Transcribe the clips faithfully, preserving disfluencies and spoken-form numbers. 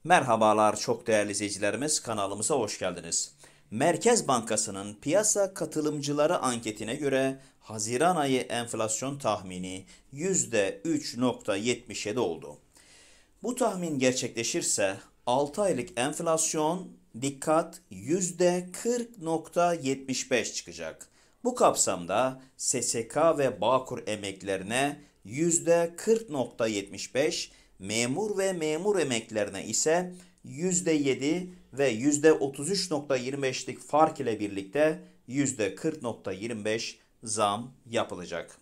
Merhabalar çok değerli izleyicilerimiz, kanalımıza hoş geldiniz. Merkez Bankası'nın piyasa katılımcıları anketine göre Haziran ayı enflasyon tahmini yüzde üç nokta yetmiş yedi oldu. Bu tahmin gerçekleşirse altı aylık enflasyon dikkat yüzde kırk nokta yetmiş beş çıkacak. Bu kapsamda S S K ve Bağkur emeklilerine yüzde kırk nokta yetmiş beş, memur ve memur emeklilerine ise yüzde yedi ve yüzde otuz üç nokta yirmi beşlik fark ile birlikte yüzde kırk nokta yirmi beş zam yapılacak.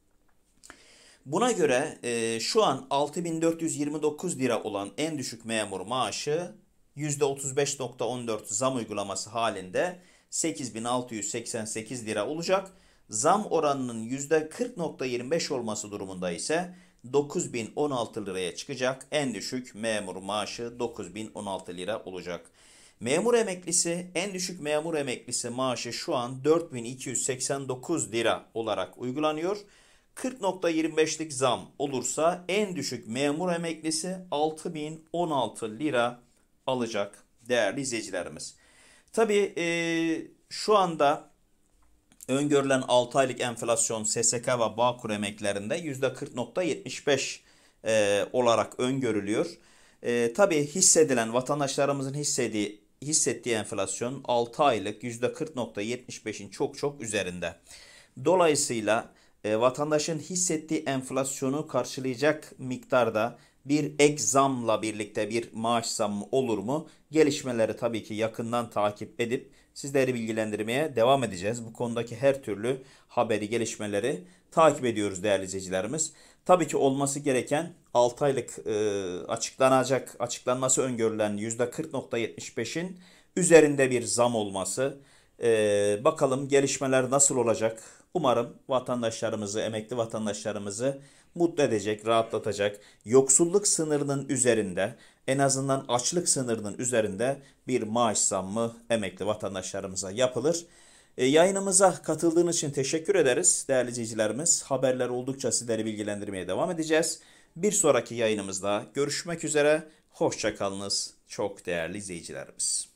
Buna göre e, şu an altı bin dört yüz yirmi dokuz lira olan en düşük memur maaşı yüzde otuz beş nokta on dört zam uygulaması halinde sekiz bin altı yüz seksen sekiz lira olacak. Zam oranının yüzde kırk nokta yirmi beş olması durumunda ise dokuz bin on altı liraya çıkacak. En düşük memur maaşı dokuz bin on altı lira olacak. Memur emeklisi, en düşük memur emeklisi maaşı şu an dört bin iki yüz seksen dokuz lira olarak uygulanıyor. kırk nokta yirmi beşlik zam olursa en düşük memur emeklisi altı bin on altı lira alacak değerli izleyicilerimiz. Tabii e, şu anda öngörülen altı aylık enflasyon S S K ve Bağkur emeklerinde yüzde kırk nokta yetmiş beş e, olarak öngörülüyor. E, tabii hissedilen vatandaşlarımızın hissediği, hissettiği enflasyon altı aylık yüzde kırk nokta yetmiş beşin çok çok üzerinde. Dolayısıyla e, vatandaşın hissettiği enflasyonu karşılayacak miktarda bir ek zamla birlikte bir maaş zammı olur mu? Gelişmeleri tabii ki yakından takip edip sizleri bilgilendirmeye devam edeceğiz. Bu konudaki her türlü haberi, gelişmeleri takip ediyoruz değerli izleyicilerimiz. Tabii ki olması gereken altı aylık e, açıklanacak, açıklanması öngörülen yüzde kırk nokta yetmiş beşin üzerinde bir zam olması. E, bakalım gelişmeler nasıl olacak? Umarım vatandaşlarımızı, emekli vatandaşlarımızı mutlu edecek, rahatlatacak, yoksulluk sınırının üzerinde, en azından açlık sınırının üzerinde bir maaş zammı emekli vatandaşlarımıza yapılır. E, yayınımıza katıldığınız için teşekkür ederiz değerli izleyicilerimiz. Haberler oldukça sizleri bilgilendirmeye devam edeceğiz. Bir sonraki yayınımızda görüşmek üzere. Hoşça kalınız çok değerli izleyicilerimiz.